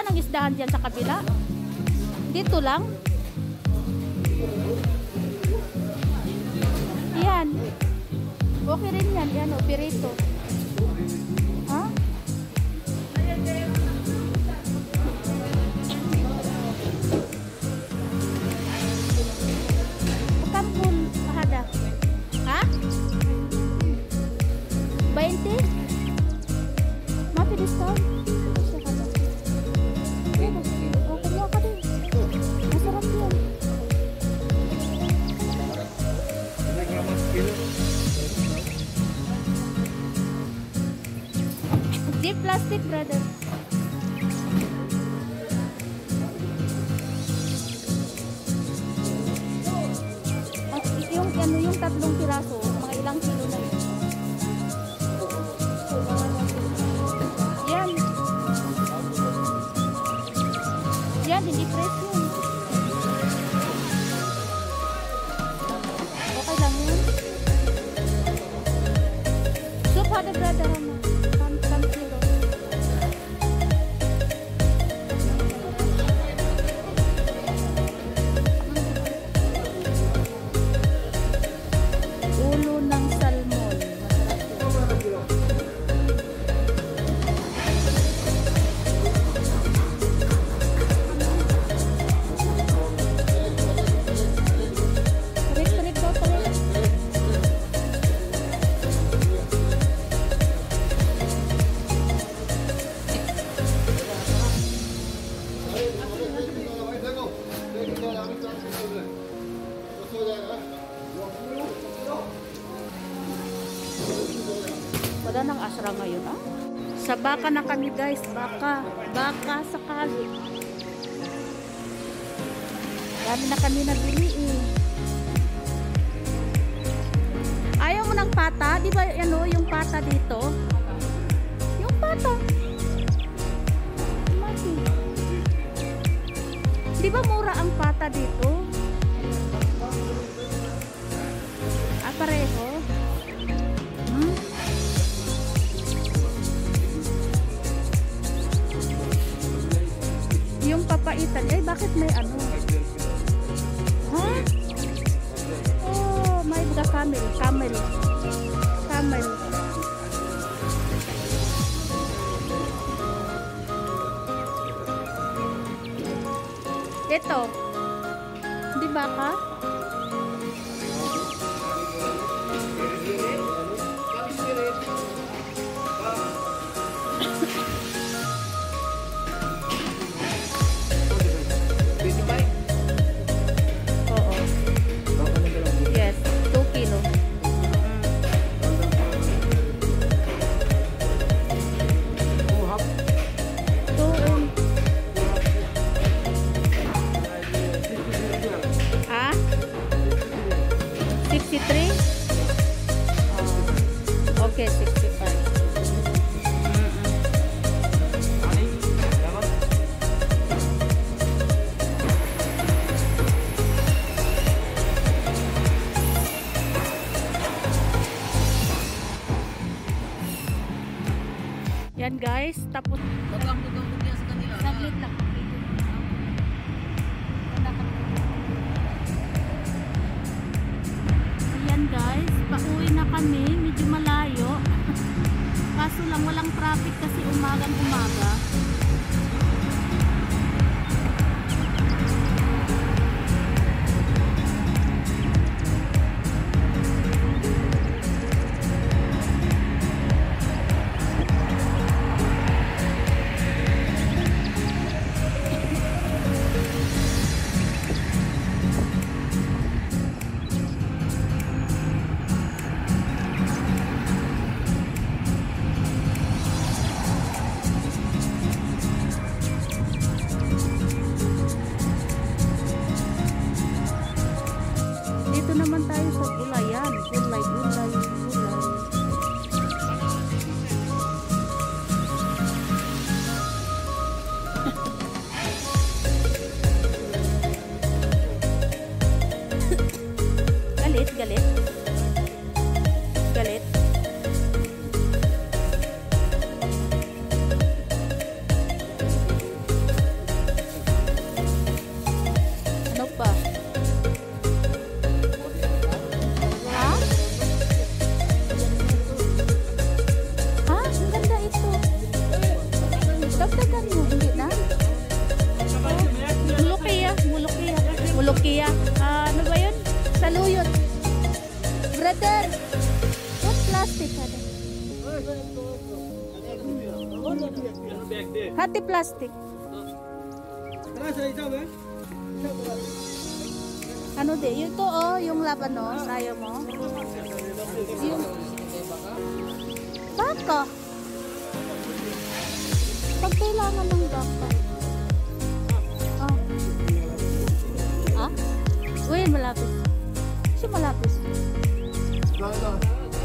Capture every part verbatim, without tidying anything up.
Saan ang isdahan dyan sa kabila? Dito lang? Yan. Okay rin yan. Yan o, pirito. Ha? Kampun, mahada. Ha? twenty? Mapi discount? Oh, kumuha ka din. Masarap yun. Deep plastic, brother. At yung, ano, yung tatlong piraso, mga ilang kilo na yun. Yan. Yan, hindi fresh yun. Okay lang yun. Soup hada, brother, ano? One, one kilo. Ulo ng salmon. Masarap yun. Tarik-tarik daw, tarik. Wala nang asra ngayon, ah. Sa baka na kami, guys. Baka. Baka sa kali. Dami na kami nabili, eh. Ayaw mo ng pata? Di ba, ano, yung pata dito? Yung pata. Mati. Di ba mura ang pata dito? Ah, pareho? Hmm? Yung papaitan, eh bakit may ano? Ha? Oh, may mga camel, camel. Camel. Ito. Di ba ka? Oo. Yes, two kilo. Two um, ah? sixty-three? Oh. Okay, sixty-five. Yan guys, tapos Bagang-bagang mo sa kanila. saglit lang. Ayan guys, pauwi na kami, medyo malayo. Kaso lang walang traffic kasi umagang umaga. Brother, what plastic ada? Hati plastik. Ano de? Yung to oh, yung labanos, ayaw mo? Yung baka. Pag kailangan ng baka. Oh. Ah? Uy, malapis. Siya malapis. Ang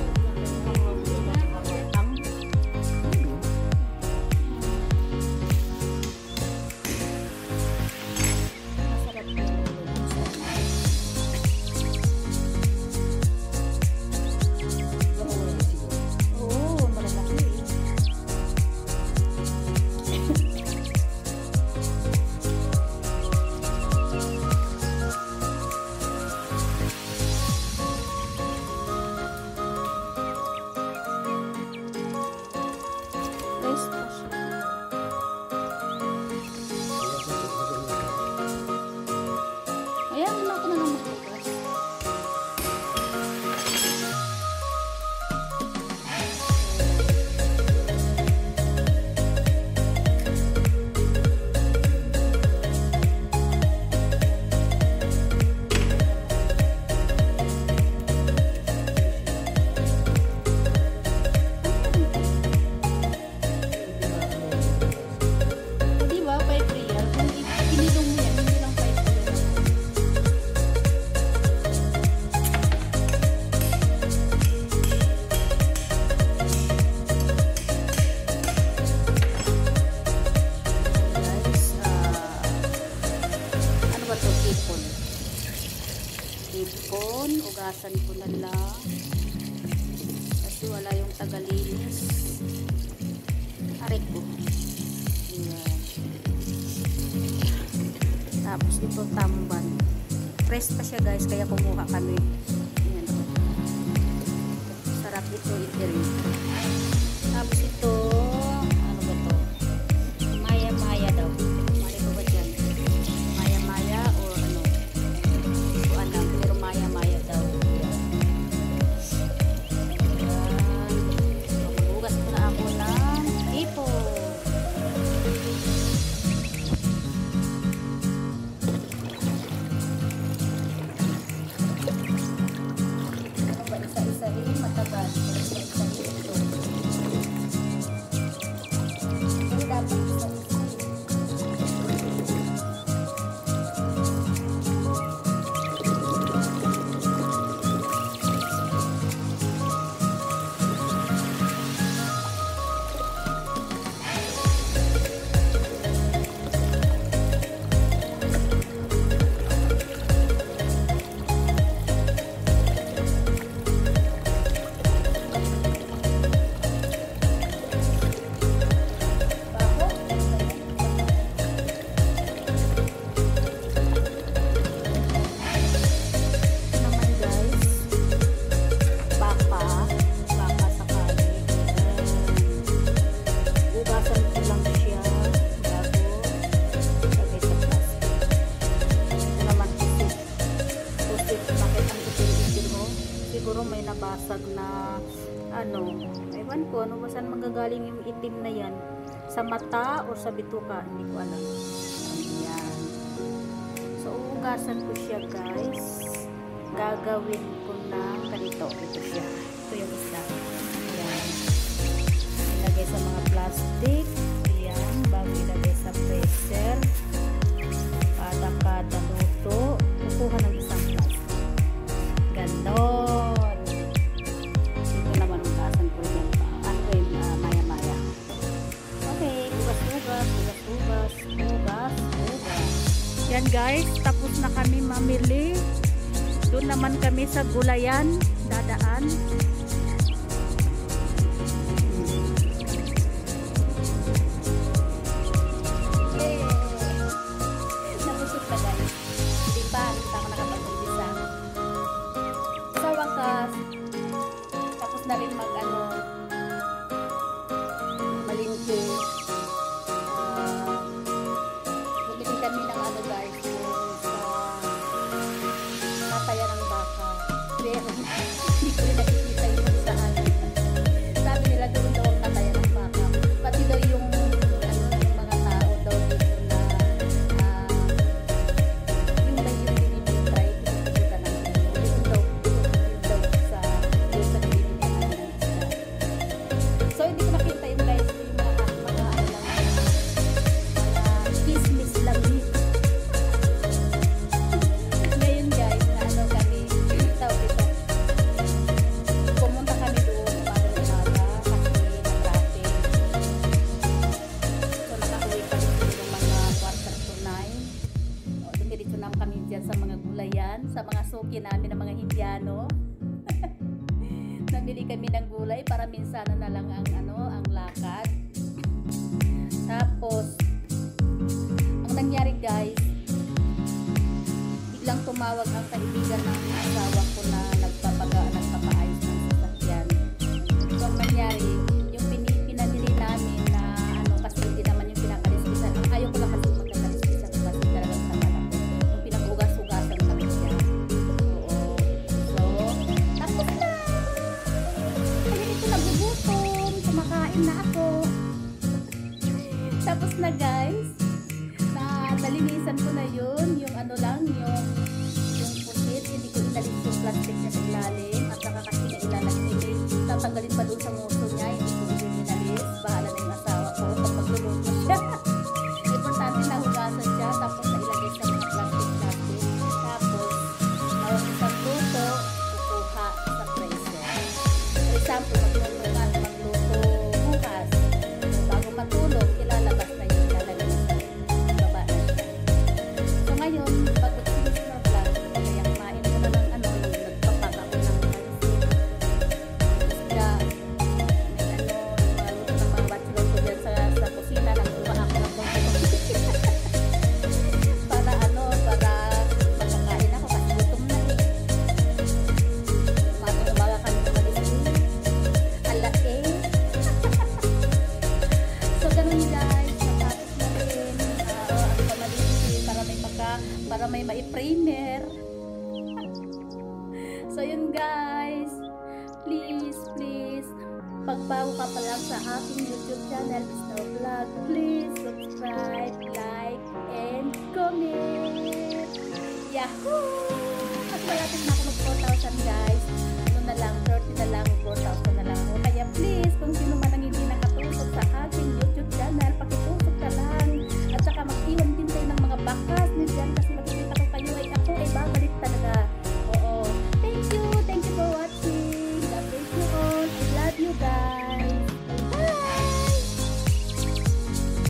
ipon, ugasan ko na lang kasi wala yung tagalinis. Aray ko. Ayan. Tapos ito tamban, fresh pa siya guys, kaya kumuha kami. Ayan. Sarap ito itirin. Tapos ito ano ba to, maya maya daw, mali ko ba dyan, maya maya or ano, so alam, pero maya maya daw. Ayan. So maghugas ko na ako ng ipon. Isa-isahin, matagal. Isa-isahin ito. Pero dapat isa-isahin. Siguro may nabasag na ano, ewan ko ano ba saan manggagaling yung itim na yan, sa mata o sa bituka, hindi ko alam. Ayan. So uugasan ko siya guys, gagawin ko na ganito. Ito siya, ito yung isa. Ayan, ilagay sa mga plastic. Ayan, bago ilagay sa freezer, kada kada luto kukuha ng isang plastic. Ganon. Ito naman ang kasan ko yan. Ano ko yung uh, maya-maya. Okay, hugas-hugas, hugas-hugas, hugas-hugas. Yan guys, tapos na kami mamili. Doon naman kami sa gulayan, dadaan. Yay! Nabusog na guys. Hindi pa, hindi pa ako nakapag-umpisa. Sa wakas, tapos na rin mag ano, malingki. Uh, bumili kami ng ano guys, yung sa tataya ng baka. Pero hindi papasukin namin ng mga Hindiano. Namili kami ng gulay para minsan na lang ang ano, ang lakad. Tapos ang nangyari guys, biglang tumawag ang kaibigan ng asawa ko na nagpapaga, nagpapaayos ng sasakyan. So ang nangyari, yung pini- pinabili namin na ano, kasi hindi naman yung pinakalispisan. Ang ayaw ko lang kasi magkakalispisan kasi talagang naman ako. Yung pinag-ugas-ugasan kami siya. Oo. So, tapos na! Kaya ito nagugutom. Kumakain na ako. Tapos na guys, na nalinisan ko na yun. Yung ano lang, yung yung pusit. Hindi ko inalis yung plastic niya sa ilalim. At saka kasi na ilalagay. Tatanggalin pa doon sa nguso niya. Hindi ko yun inalis. Bahala na yung asawa ko pag magluluto siya. Importante na hugasan siya. Tapos na ilagay sa mga plastic-plastic. Tapos, bawang isang luto, kukuha sa preso. For example, magluto ka at magluto bukas. So, bago matulog, ilalabas na yung ilalagay sa baba na siya. So, ngayon, bago sinis na vlog, kaya kumain ko na ng ano, nagpapaga ko ng pansit. Isda, may ano, maluto ng mga bachelor ko dyan sa, sa kusina, nagkuha ako ng konti. Para ano, para makakain ako kasi gutom na eh. Umaga umaga kami umalis eh. Ala eh. So ganun guys, natapos na rin. Uh, ang pamalitin para may maka, para may mai-primer. So yun guys, please, please, pagbago ka pa lang sa aking YouTube channel, Snow Vlog, please subscribe, like, and comment. Yahoo! At malapit na ako mag four thousand guys.